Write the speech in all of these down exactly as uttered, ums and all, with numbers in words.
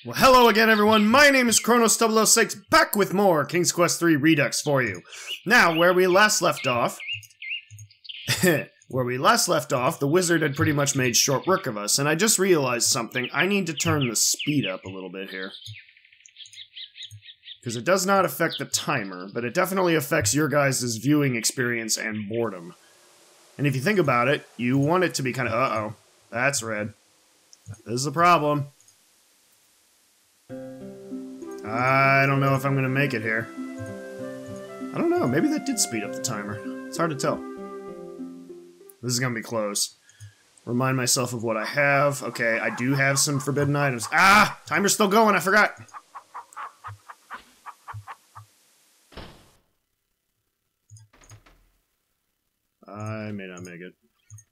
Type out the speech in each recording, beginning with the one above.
Well, hello again, everyone. My name is Kronos double oh six, back with more King's Quest three Redux for you. Now, where we last left off... where we last left off, the wizard had pretty much made short work of us, and I just realized something. I need to turn the speed up a little bit here. Because it does not affect the timer, but it definitely affects your guys' viewing experience and boredom. And if you think about it, you want it to be kind of... Uh-oh. That's red. This is a problem. I don't know if I'm going to make it here. I don't know, maybe that did speed up the timer. It's hard to tell. This is going to be close. Remind myself of what I have. Okay, I do have some forbidden items. Ah! Timer's still going, I forgot! I may not make it.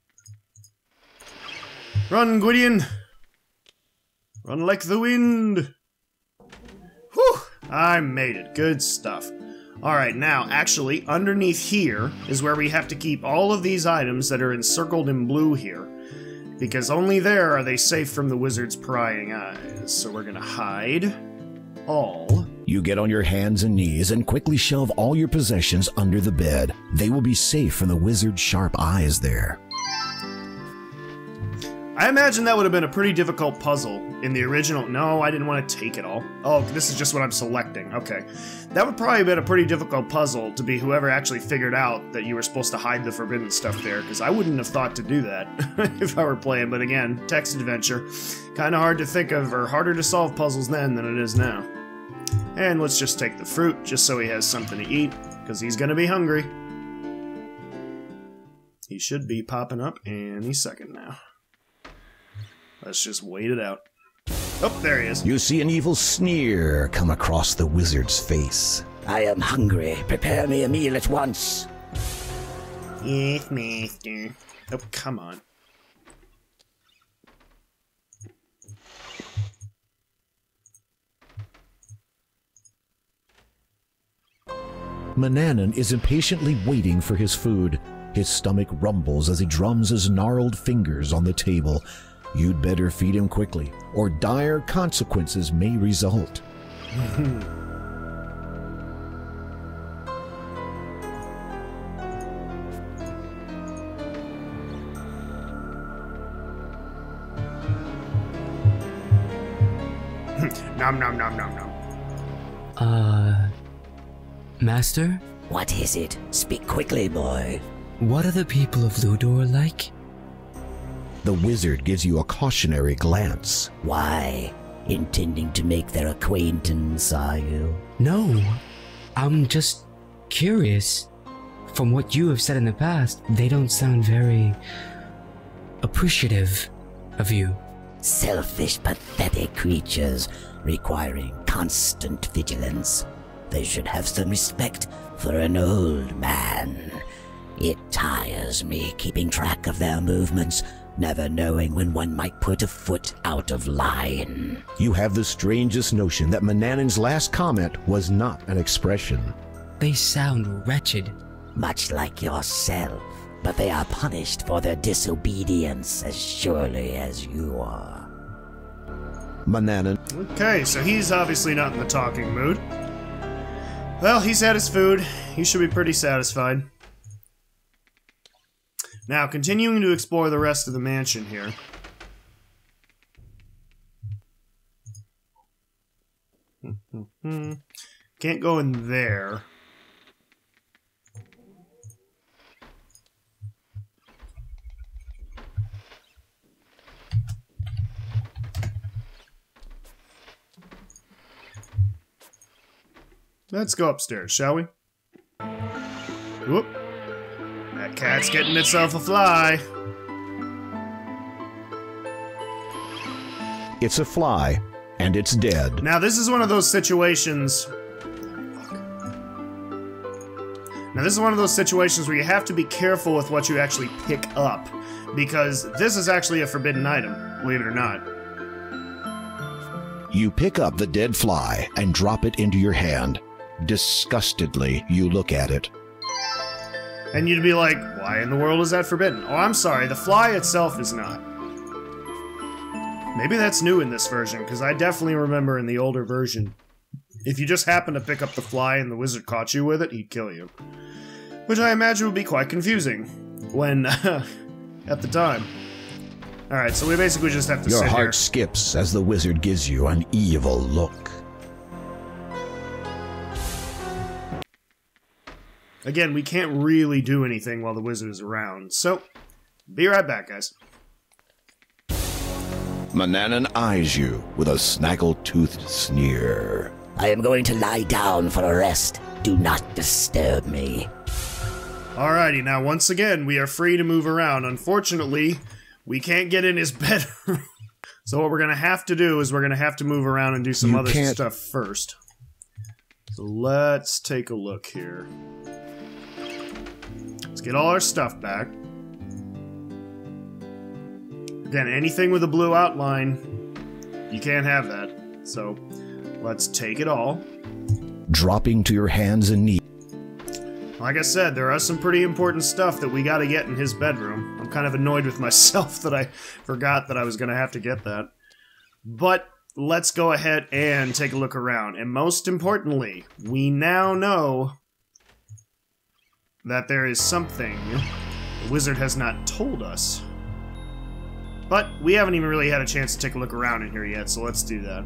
Run, Gwydion! Run like the wind! Whew! I made it. Good stuff. Alright, now, actually, underneath here is where we have to keep all of these items that are encircled in blue here. Because only there are they safe from the wizard's prying eyes. So we're gonna hide all. You get on your hands and knees and quickly shove all your possessions under the bed. They will be safe from the wizard's sharp eyes there. I imagine that would have been a pretty difficult puzzle in the original. No, I didn't want to take it all. Oh, this is just what I'm selecting. Okay. That would probably have been a pretty difficult puzzle to be whoever actually figured out that you were supposed to hide the forbidden stuff there, because I wouldn't have thought to do that if I were playing. But again, text adventure. Kind of hard to think of, or harder to solve puzzles then than it is now. And let's just take the fruit, just so he has something to eat, because he's going to be hungry. He should be popping up any second now. Let's just wait it out. Oh, there he is. You see an evil sneer come across the wizard's face. I am hungry. Prepare me a meal at once. Yes, master. Oh, come on. Manannan is impatiently waiting for his food. His stomach rumbles as he drums his gnarled fingers on the table. You'd better feed him quickly, or dire consequences may result. Nom nom nom nom nom. Uh... Master? What is it? Speak quickly, boy. What are the people of Ludor like? The wizard gives you a cautionary glance. Why? Intending to make their acquaintance, are you? No. I'm just curious. From what you have said in the past, they don't sound very appreciative of you. Selfish, pathetic creatures requiring constant vigilance. They should have some respect for an old man. It tires me keeping track of their movements, never knowing when one might put a foot out of line. You have the strangest notion that Manannan's last comment was not an expression. They sound wretched. Much like yourself, but they are punished for their disobedience as surely as you are. Manannan. Okay, so he's obviously not in the talking mood. Well, he's had his food. He should be pretty satisfied. Now, continuing to explore the rest of the mansion here. Can't go in there. Let's go upstairs, shall we? Whoop. That cat's getting itself a fly. It's a fly, and it's dead. Now, this is one of those situations... Now, this is one of those situations where you have to be careful with what you actually pick up. Because this is actually a forbidden item, believe it or not. You pick up the dead fly and drop it into your hand. Disgustedly, you look at it. And you'd be like, why in the world is that forbidden? Oh, I'm sorry, the fly itself is not. Maybe that's new in this version, because I definitely remember in the older version, if you just happened to pick up the fly and the wizard caught you with it, he'd kill you. Which I imagine would be quite confusing when, at the time. Alright, so we basically just have to Your sit heart here. skips as the wizard gives you an evil look. Again, we can't really do anything while the wizard is around, so be right back, guys. Manannan eyes you with a snaggle-toothed sneer. I am going to lie down for a rest. Do not disturb me. Alrighty, now once again, we are free to move around. Unfortunately, we can't get in his bedroom. So what we're gonna have to do is we're gonna have to move around and do some You other can't- stuff first. So let's take a look here. Let's get all our stuff back. Again, anything with a blue outline, you can't have that. So let's take it all. Dropping to your hands and knees. Like I said, there are some pretty important stuff that we gotta get in his bedroom. I'm kind of annoyed with myself that I forgot that I was gonna have to get that. But let's go ahead and take a look around. And most importantly, we now know that there is something the wizard has not told us. But we haven't even really had a chance to take a look around in here yet, so let's do that.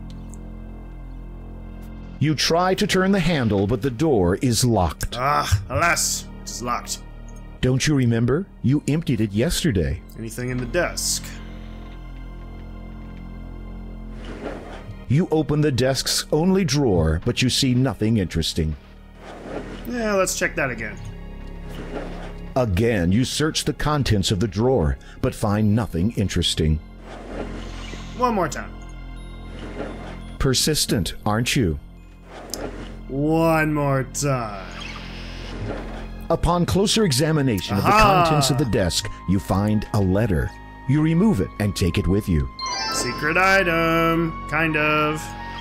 You try to turn the handle, but the door is locked. Ah, alas, it is locked. Don't you remember? You emptied it yesterday. Anything in the desk? You open the desk's only drawer, but you see nothing interesting. Yeah, let's check that again. Again, you search the contents of the drawer, but find nothing interesting. One more time. Persistent, aren't you? One more time. Upon closer examination of the Aha! contents of the desk, you find a letter. You remove it and take it with you. Secret item, kind of.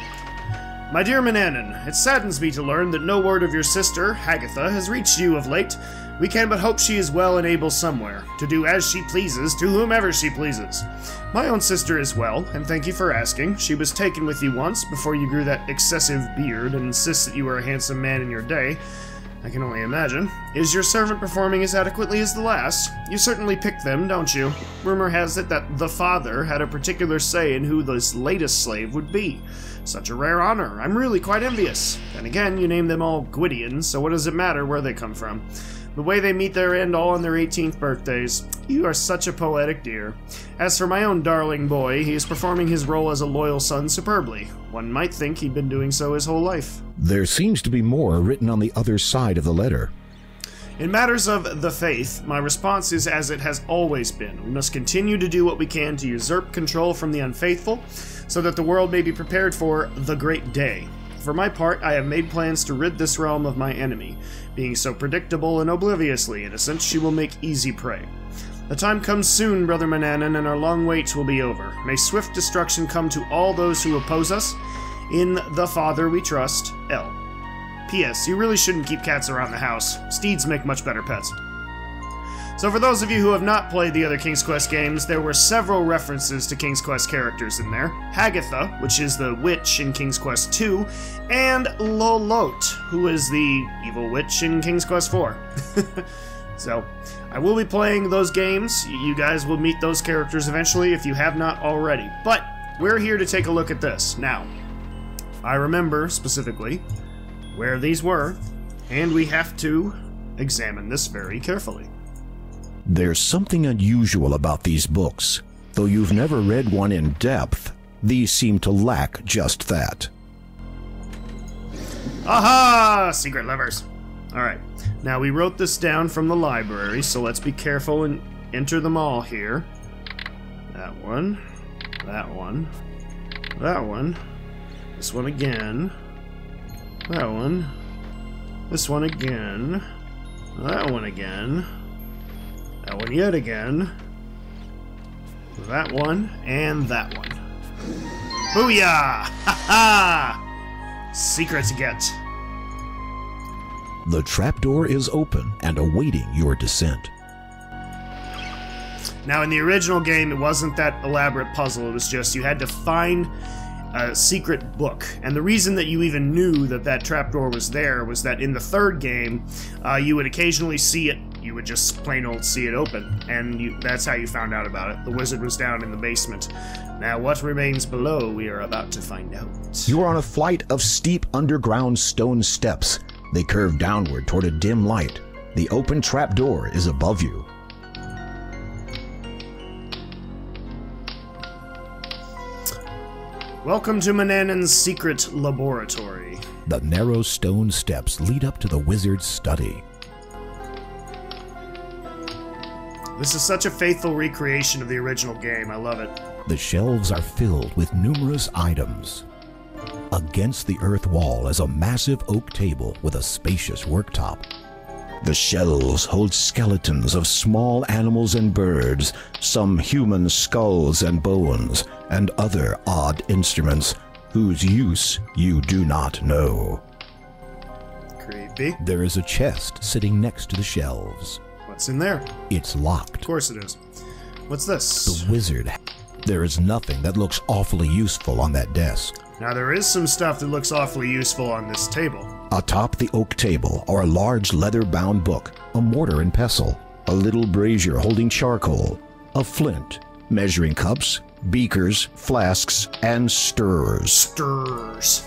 My dear Manannan, it saddens me to learn that no word of your sister, Hagatha, has reached you of late. We can but hope she is well and able somewhere, to do as she pleases to whomever she pleases. My own sister is well, and thank you for asking. She was taken with you once, before you grew that excessive beard and insists that you were a handsome man in your day. I can only imagine. Is your servant performing as adequately as the last? You certainly picked them, don't you? Rumor has it that the father had a particular say in who this latest slave would be. Such a rare honor. I'm really quite envious. And again, you named them all Gwydians, so what does it matter where they come from? The way they meet their end all on their eighteenth birthdays. You are such a poetic dear. As for my own darling boy, he is performing his role as a loyal son superbly. One might think he'd been doing so his whole life. There seems to be more written on the other side of the letter. In matters of the faith, my response is as it has always been. We must continue to do what we can to usurp control from the unfaithful, so that the world may be prepared for the great day. For my part, I have made plans to rid this realm of my enemy. Being so predictable and obliviously innocent, she will make easy prey. The time comes soon, Brother Manannan, and our long wait will be over. May swift destruction come to all those who oppose us. In the Father we trust, L. P S. You really shouldn't keep cats around the house. Steeds make much better pets. So for those of you who have not played the other King's Quest games, there were several references to King's Quest characters in there. Hagatha, which is the witch in King's Quest two, and Lolot, who is the evil witch in King's Quest four. So, I will be playing those games. You guys will meet those characters eventually if you have not already. But, we're here to take a look at this. Now, I remember, specifically, where these were, and we have to examine this very carefully. There's something unusual about these books. Though you've never read one in depth, these seem to lack just that. Aha! Secret levers. Alright, now we wrote this down from the library, so let's be careful and enter them all here. That one, that one, that one, this one again, that one, this one again, that one again, that one yet again, that one, and that one. Booyah! Ha ha! Secret to get. The trapdoor is open and awaiting your descent. Now, in the original game, it wasn't that elaborate puzzle. It was just you had to find a secret book. And the reason that you even knew that that trapdoor was there was that in the third game, uh, you would occasionally see it. You would just plain old see it open. And you, that's how you found out about it. The wizard was down in the basement. Now, what remains below, we are about to find out. You are on a flight of steep underground stone steps. They curve downward toward a dim light. The open trapdoor is above you. Welcome to Manannan's secret laboratory. The narrow stone steps lead up to the wizard's study. This is such a faithful recreation of the original game. I love it. The shelves are filled with numerous items. Against the earth wall is a massive oak table with a spacious worktop. The shelves hold skeletons of small animals and birds, some human skulls and bones, and other odd instruments whose use you do not know. Creepy. There is a chest sitting next to the shelves. What's in there? It's locked. Of course it is. What's this? The wizard. There is nothing that looks awfully useful on that desk. Now, there is some stuff that looks awfully useful on this table. Atop the oak table are a large leather-bound book, a mortar and pestle, a little brazier holding charcoal, a flint, measuring cups, beakers, flasks, and stirrers. Stirrers.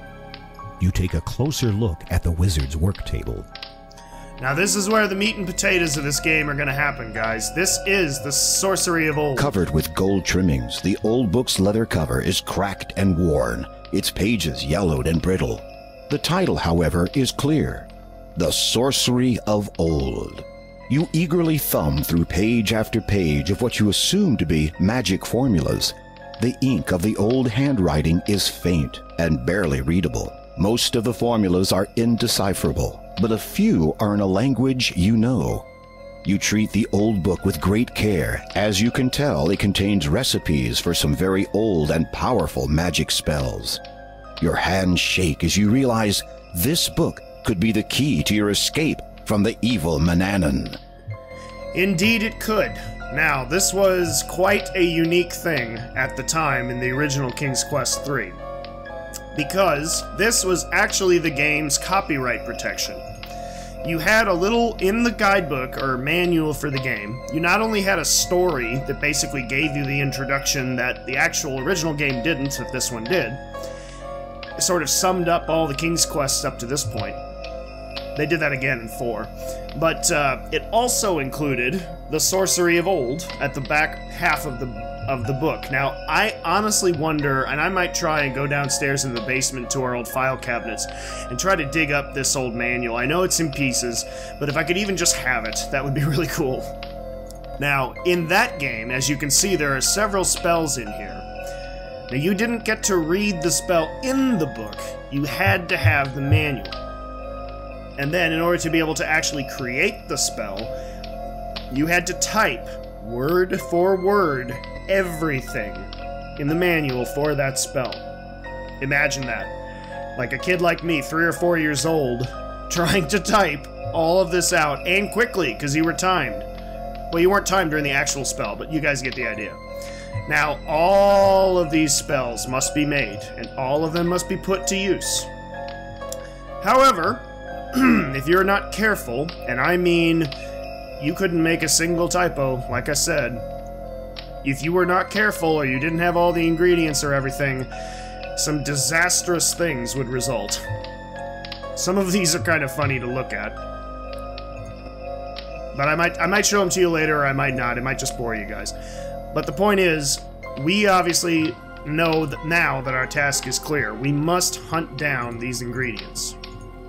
You take a closer look at the wizard's work table. Now, this is where the meat and potatoes of this game are going to happen, guys. This is the Sorcery of Olde. Covered with gold trimmings, the old book's leather cover is cracked and worn, its pages yellowed and brittle. The title, however, is clear: The Sorcery of Olde. You eagerly thumb through page after page of what you assume to be magic formulas. The ink of the old handwriting is faint and barely readable. Most of the formulas are indecipherable, but a few are in a language you know. You treat the old book with great care, as you can tell it contains recipes for some very old and powerful magic spells. Your hands shake as you realize this book could be the key to your escape from the evil Manannan. Indeed it could. Now, this was quite a unique thing at the time in the original King's Quest three. Because this was actually the game's copyright protection. You had a little, in the guidebook, or manual for the game, you not only had a story that basically gave you the introduction that the actual original game didn't, that this one did. It sort of summed up all the King's Quests up to this point. They did that again in four. But uh, it also included the Sorcery of Olde at the back half of the of the book. Now, I honestly wonder, and I might try and go downstairs in the basement to our old file cabinets and try to dig up this old manual. I know it's in pieces, but if I could even just have it, that would be really cool. Now, in that game, as you can see, there are several spells in here. Now, you didn't get to read the spell in the book. You had to have the manual. And then, in order to be able to actually create the spell, you had to type, word for word, everything in the manual for that spell. Imagine that. Like a kid like me, three or four years old, trying to type all of this out, and quickly, because you were timed. Well, you weren't timed during the actual spell, but you guys get the idea. Now, all of these spells must be made, and all of them must be put to use. However, if you're not careful, and I mean, you couldn't make a single typo, like I said. If you were not careful, or you didn't have all the ingredients or everything, some disastrous things would result. Some of these are kind of funny to look at. But I might, I might show them to you later, or I might not. It might just bore you guys. But the point is, we obviously know that now that our task is clear. We must hunt down these ingredients.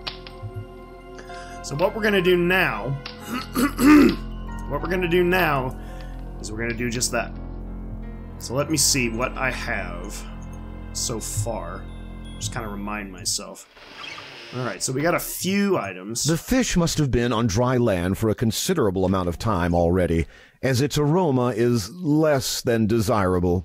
So what we're going to do now... what we're going to do now is we're going to do just that. So let me see what I have so far. Just kind of remind myself. Alright, so we got a few items. The fish must have been on dry land for a considerable amount of time already, as its aroma is less than desirable.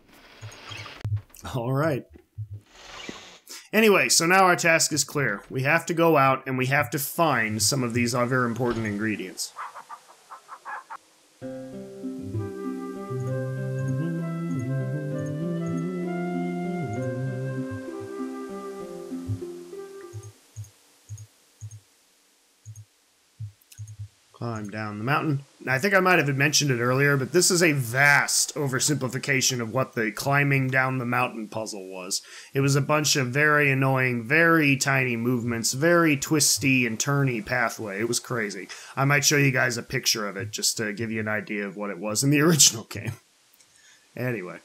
Alright. Anyway, so now our task is clear. We have to go out and we have to find some of these other important ingredients. Climb down the mountain. I think I might have mentioned it earlier, but this is a vast oversimplification of what the climbing down the mountain puzzle was. It was a bunch of very annoying, very tiny movements, very twisty and turny pathway. It was crazy. I might show you guys a picture of it just to give you an idea of what it was in the original game. Anyway.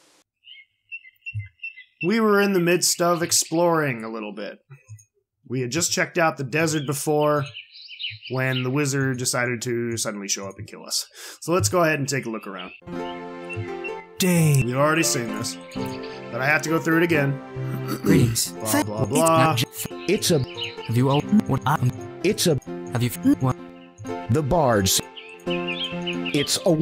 We were in the midst of exploring a little bit. We had just checked out the desert before, when the wizard decided to suddenly show up and kill us. So let's go ahead and take a look around. Dang. You've already seen this, but I have to go through it again. Greetings. Blah, blah, blah. It's a... Have you all... What? Um, It's a... have you... What? The bards. It's a...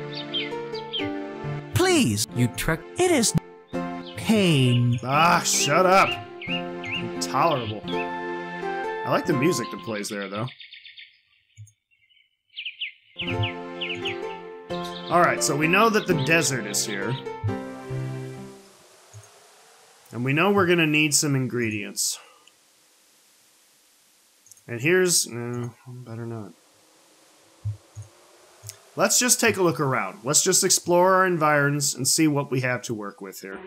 Please. You trek... It is pain. Ah, shut up. Intolerable. I like the music that plays there, though. Alright, so we know that the desert is here. And we know we're gonna need some ingredients. And here's... no, better not. Let's just take a look around. Let's just explore our environs and see what we have to work with here.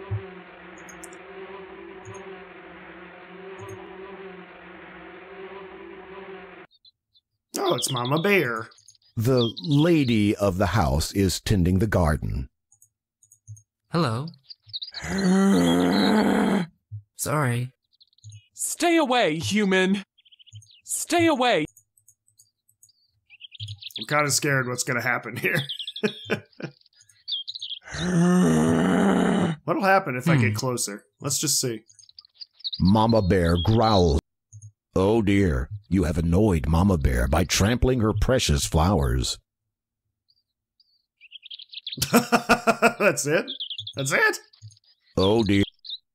Oh, it's Mama Bear. The lady of the house is tending the garden. Hello. Sorry. Stay away, human! Stay away! I'm kind of scared what's going to happen here. What'll happen if I get closer? Let's just see. Mama Bear growls. Oh dear, you have annoyed Mama Bear by trampling her precious flowers. That's it? That's it? Oh dear.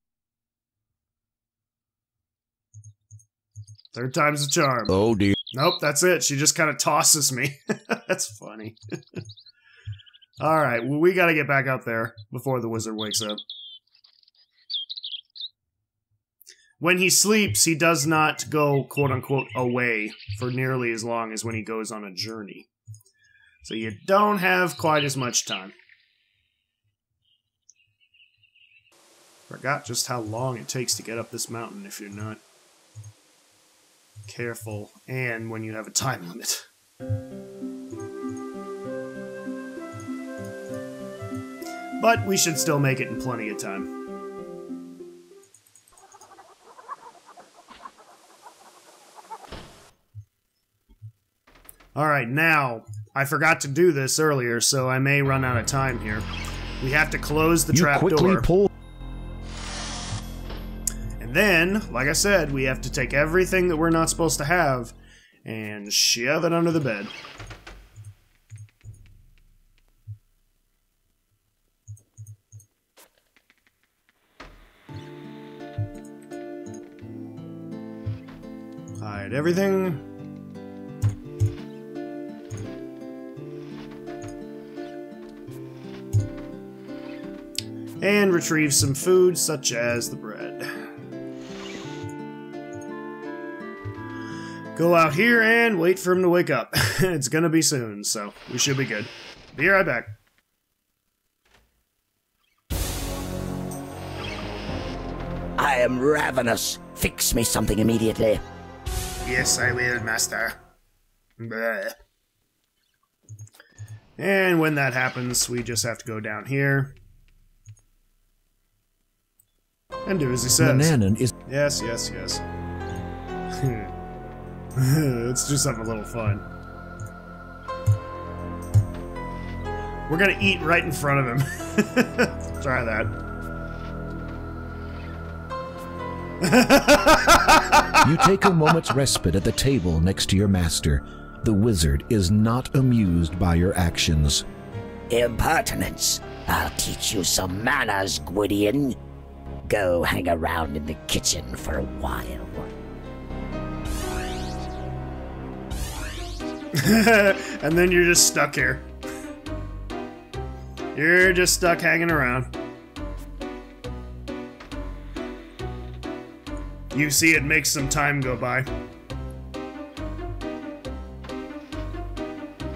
Third time's a charm. Oh dear. Nope, that's it. She just kind of tosses me. That's funny. Alright, well, we gotta get back up there before the wizard wakes up. When he sleeps, he does not go, quote-unquote, away for nearly as long as when he goes on a journey. So you don't have quite as much time. Forgot just how long it takes to get up this mountain if you're not careful, and when you have a time limit. But we should still make it in plenty of time. Alright, now, I forgot to do this earlier, so I may run out of time here. We have to close the You trap quickly door. pull. And then, like I said, we have to take everything that we're not supposed to have and shove it under the bed. Hide everything. And retrieve some food, such as the bread. Go out here and wait for him to wake up. It's gonna be soon, so we should be good. Be right back. I am ravenous. Fix me something immediately. Yes, I will, master. Bleh. And when that happens, we just have to go down here. And do as he says. Mananan is... Yes, yes, yes. Let's do something a little fun. We're gonna eat right in front of him. Try that. You take a moment's respite at the table next to your master. The wizard is not amused by your actions. Impertinence. I'll teach you some manners, Gwydion. Go hang around in the kitchen for a while. And then you're just stuck here. You're just stuck hanging around. You see, it makes some time go by.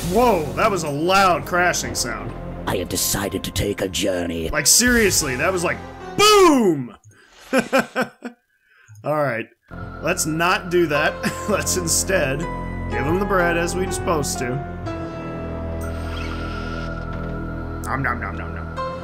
Whoa, that was a loud crashing sound. I have decided to take a journey. Like, seriously, that was like, boom! Alright, let's not do that. Let's instead give him the bread as we're supposed to. Nom nom nom nom nom.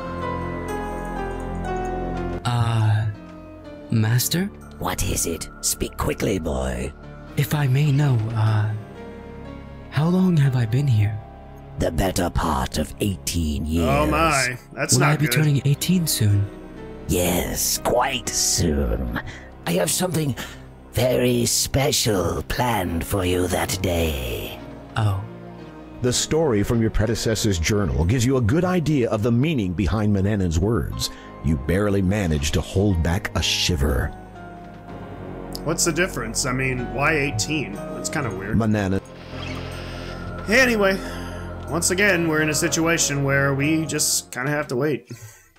Uh, Master? What is it? Speak quickly, boy. If I may know, uh, how long have I been here? The better part of eighteen years. Oh my, that's Will not I be good. turning eighteen soon? Yes, quite soon. I have something very special planned for you that day. Oh. The story from your predecessor's journal gives you a good idea of the meaning behind Manannan's words. You barely managed to hold back a shiver. What's the difference? I mean, why eighteen? That's kind of weird. Manannan. Anyway, once again, we're in a situation where we just kind of have to wait.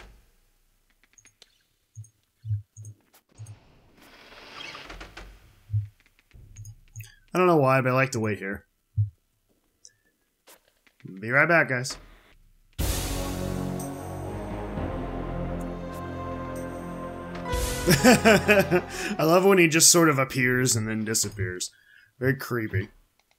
I don't know why, but I like to wait here. Be right back, guys. I love when he just sort of appears and then disappears. Very creepy.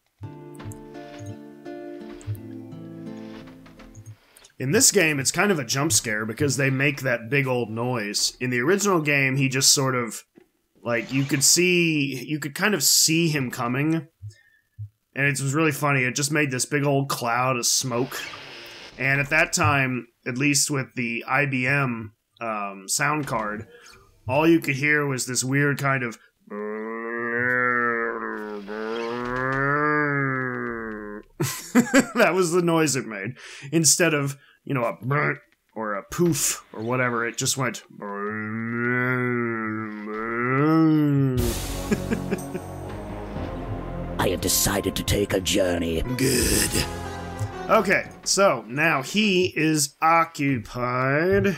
In this game, it's kind of a jump scare because they make that big old noise. In the original game, he just sort of, like, you could see, you could kind of see him coming. And it was really funny. It just made this big old cloud of smoke. And at that time, at least with the I B M um, sound card, all you could hear was this weird kind of... That was the noise it made. Instead of, you know, a brr or a poof or whatever, it just went... I have decided to take a journey. Good. Okay, so now he is occupied.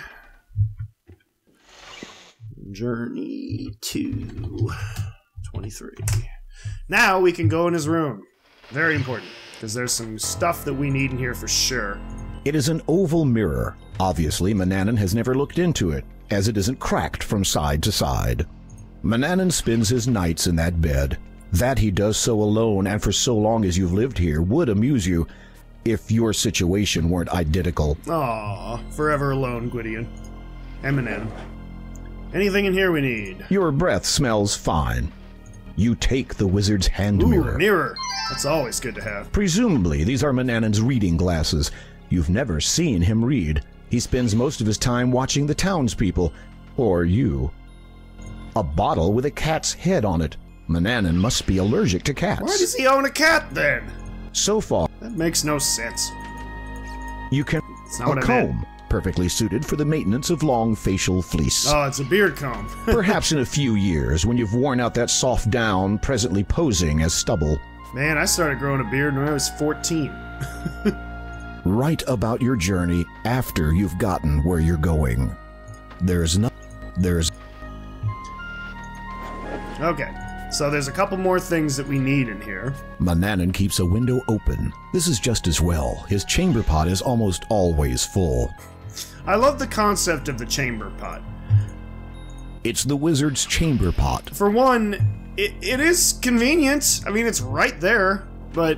Journey to twenty-three. Now we can go in his room. Very important, because there's some stuff that we need in here for sure. It is an oval mirror. Obviously, Manannan has never looked into it, as it isn't cracked from side to side. Manannan spends his nights in that bed. That he does so alone and for so long as you've lived here would amuse you if your situation weren't identical. Aw, forever alone, Gwydion. Eminem. Anything in here we need? Your breath smells fine. You take the wizard's hand Ooh, mirror. mirror. That's always good to have. Presumably, these are Manannan's reading glasses. You've never seen him read. He spends most of his time watching the townspeople, or you. A bottle with a cat's head on it. Manannan must be allergic to cats. Why does he own a cat, then? So far, That makes no sense. you can It's not a what I meant. comb, perfectly suited for the maintenance of long facial fleece. Oh, it's a beard comb. Perhaps in a few years, when you've worn out that soft down, presently posing as stubble. Man, I started growing a beard when I was fourteen. Write about your journey after you've gotten where you're going. There's no... There's... Okay, so there's a couple more things that we need in here. Manannan keeps a window open. This is just as well. His chamber pot is almost always full. I love the concept of the chamber pot. It's the wizard's chamber pot. For one, it, it is convenient. I mean, it's right there, but...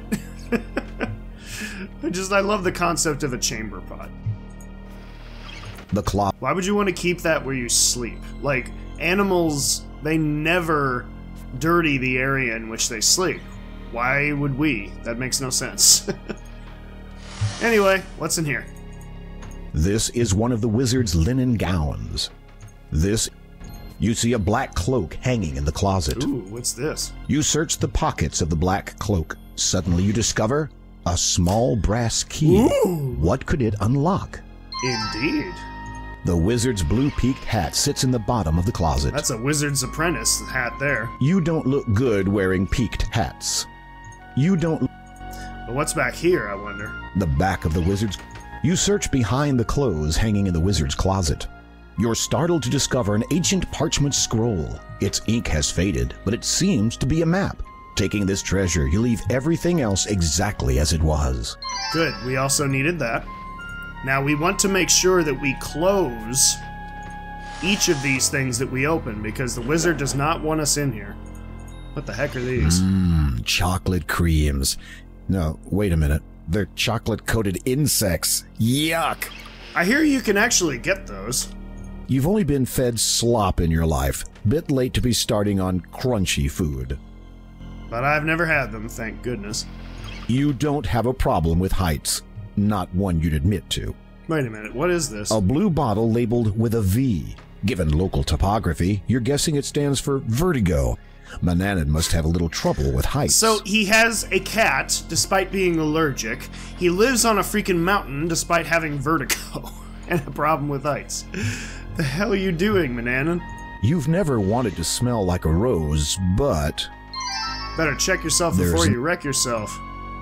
I just, I love the concept of a chamber pot. The clock. Why would you want to keep that where you sleep? Like, animals, they never dirty the area in which they sleep. Why would we? That makes no sense. Anyway, what's in here? This is one of the wizard's linen gowns. This... You see a black cloak hanging in the closet. Ooh, what's this? You search the pockets of the black cloak. Suddenly you discover a small brass key. Ooh! What could it unlock? Indeed. The wizard's blue-peaked hat sits in the bottom of the closet. That's a wizard's apprentice hat there. You don't look good wearing peaked hats. You don't... But what's back here, I wonder? The back of the wizard's... You search behind the clothes hanging in the wizard's closet. You're startled to discover an ancient parchment scroll. Its ink has faded, but it seems to be a map. Taking this treasure, you leave everything else exactly as it was. Good, we also needed that. Now we want to make sure that we close each of these things that we open, because the wizard does not want us in here. What the heck are these? Mmm, chocolate creams. No, wait a minute. They're chocolate-coated insects. Yuck! I hear you can actually get those. You've only been fed slop in your life. Bit late to be starting on crunchy food. But I've never had them, thank goodness. You don't have a problem with heights. Not one you'd admit to. Wait a minute, what is this? A blue bottle labeled with a V. Given local topography, you're guessing it stands for vertigo. Mananan must have a little trouble with heights. So he has a cat, despite being allergic. He lives on a freaking mountain, despite having vertigo. And a problem with heights. The hell are you doing, Mananan? You've never wanted to smell like a rose, but... Better check yourself There's before you wreck yourself.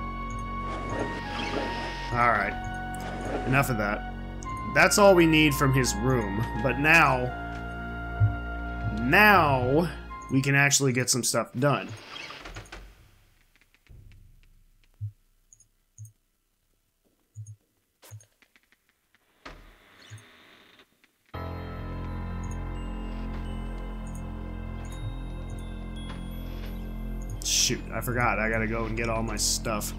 Alright. Enough of that. That's all we need from his room. But now... Now... we can actually get some stuff done. Shoot, I forgot. I gotta go and get all my stuff.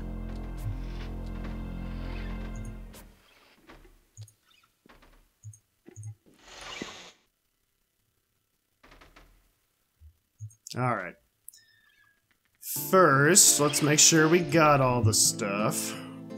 Alright. First, let's make sure we got all the stuff.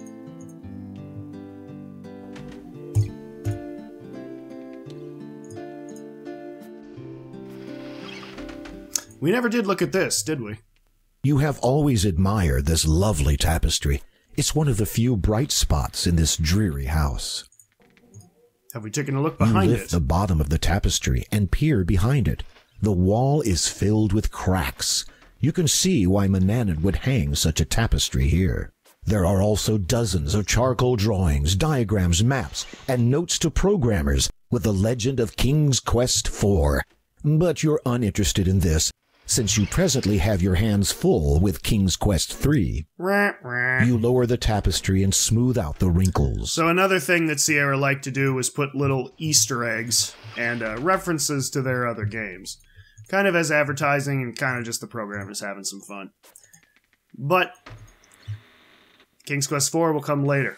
We never did look at this, did we? You have always admired this lovely tapestry. It's one of the few bright spots in this dreary house. Have we taken a look behind you it? lift the bottom of the tapestry and peer behind it. The wall is filled with cracks. You can see why Mananan would hang such a tapestry here. There are also dozens of charcoal drawings, diagrams, maps, and notes to programmers with the legend of King's Quest four. But you're uninterested in this, since you presently have your hands full with King's Quest three. You lower the tapestry and smooth out the wrinkles. So another thing that Sierra liked to do was put little Easter eggs and uh, references to their other games. Kind of as advertising and kind of just the programmers having some fun. But King's Quest four will come later.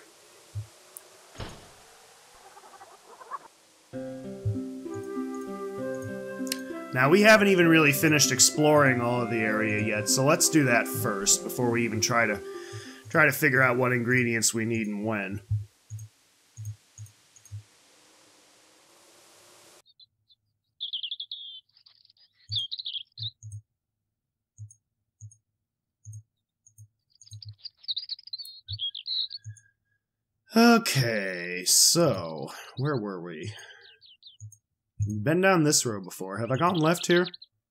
Now, we haven't even really finished exploring all of the area yet, so let's do that first before we even try to try to figure out what ingredients we need and when. Okay, so where were we? Been down this road before. Have I gone left here?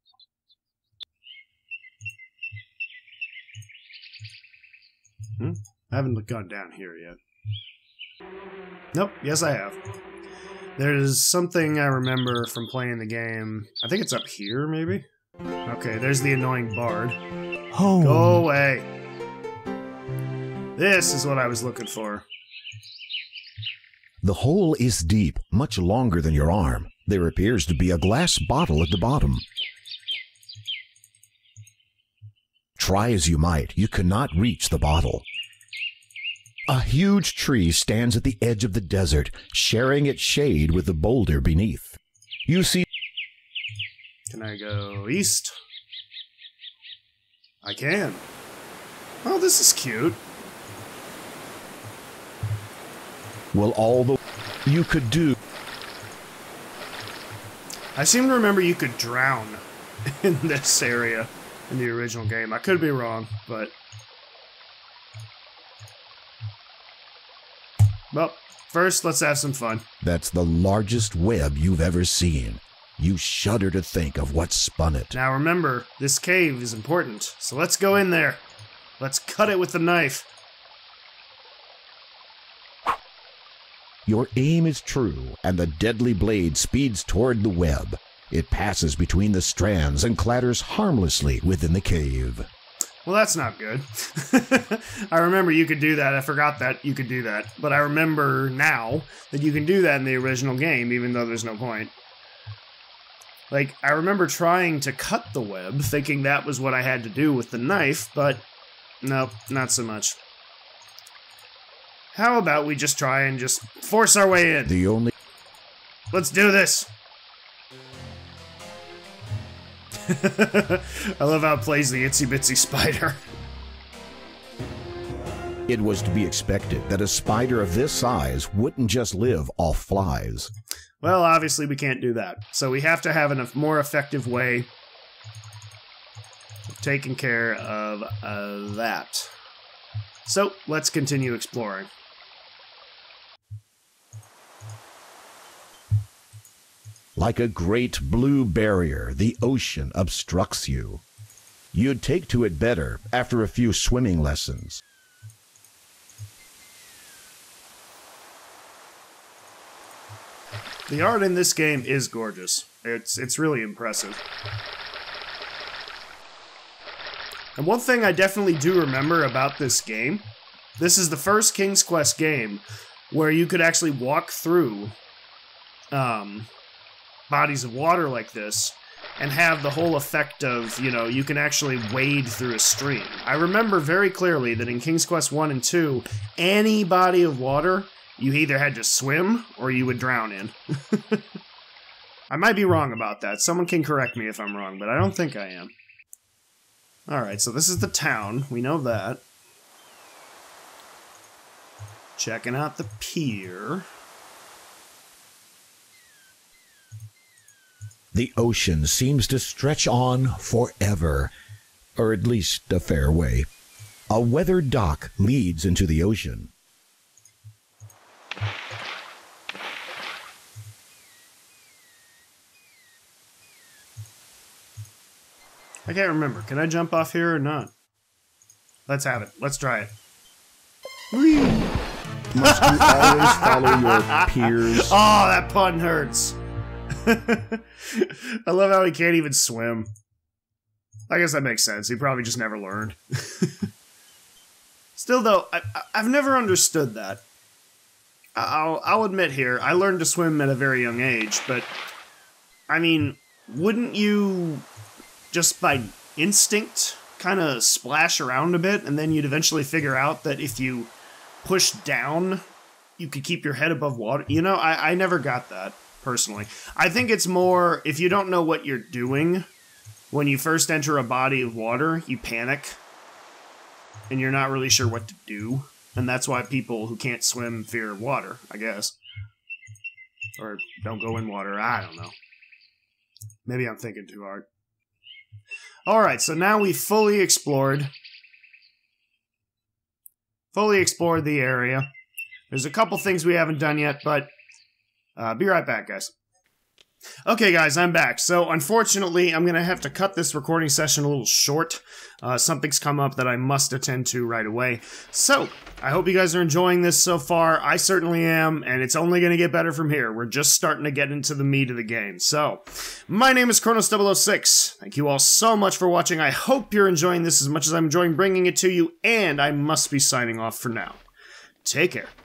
Hmm? I haven't gone down here yet. Nope, yes I have. There's something I remember from playing the game. I think it's up here, maybe? Okay, there's the annoying bard. Home. Go away! This is what I was looking for. The hole is deep, much longer than your arm. There appears to be a glass bottle at the bottom. Try as you might, you cannot reach the bottle. A huge tree stands at the edge of the desert, sharing its shade with the boulder beneath. You see... Can I go east? I can. Oh, this is cute. Well, all the you could do... I seem to remember you could drown in this area in the original game. I could be wrong, but... Well, first, let's have some fun. That's the largest web you've ever seen. You shudder to think of what spun it. Now remember, this cave is important, so let's go in there. Let's cut it with the knife. Your aim is true, and the deadly blade speeds toward the web. It passes between the strands and clatters harmlessly within the cave. Well, that's not good. I remember you could do that. I forgot that you could do that. But I remember now that you can do that in the original game, even though there's no point. Like, I remember trying to cut the web, thinking that was what I had to do with the knife, but nope, not so much. How about we just try and just force our way in? The only... Let's do this! I love how it plays the itsy bitsy spider. It was to be expected that a spider of this size wouldn't just live off flies. Well, obviously we can't do that. So we have to have a more effective way of taking care of uh, that. So, let's continue exploring. Like a great blue barrier, the ocean obstructs you. You'd take to it better after a few swimming lessons. The art in this game is gorgeous. It's it's really impressive. And one thing I definitely do remember about this game, this is the first King's Quest game where you could actually walk through um, bodies of water like this and have the whole effect of, you know, you can actually wade through a stream. I remember very clearly that in King's Quest one and two, any body of water, you either had to swim or you would drown in. I might be wrong about that. Someone can correct me if I'm wrong, but I don't think I am. Alright, so this is the town. We know that. Checking out the pier. The ocean seems to stretch on forever, or at least a fair way. A weathered dock leads into the ocean. I can't remember. Can I jump off here or not? Let's have it. Let's try it. Whee! Must you always follow your peers? Oh, that pun hurts. I love how he can't even swim. I guess that makes sense. He probably just never learned. Still, though, I, I've never understood that. I'll, I'll admit here, I learned to swim at a very young age, but, I mean, wouldn't you just by instinct kind of splash around a bit, and then you'd eventually figure out that if you push down, you could keep your head above water? You know, I, I never got that, personally. I think it's more, if you don't know what you're doing, when you first enter a body of water, you panic, and you're not really sure what to do, and that's why people who can't swim fear water, I guess. Or don't go in water, I don't know. Maybe I'm thinking too hard. Alright, so now we've fully explored. Fully explored the area. There's a couple things we haven't done yet, but uh, be right back, guys. Okay, guys, I'm back. So, unfortunately, I'm going to have to cut this recording session a little short. Uh, something's come up that I must attend to right away. So, I hope you guys are enjoying this so far. I certainly am, and it's only going to get better from here. We're just starting to get into the meat of the game. So, my name is Kronos double oh six. Thank you all so much for watching. I hope you're enjoying this as much as I'm enjoying bringing it to you, and I must be signing off for now. Take care.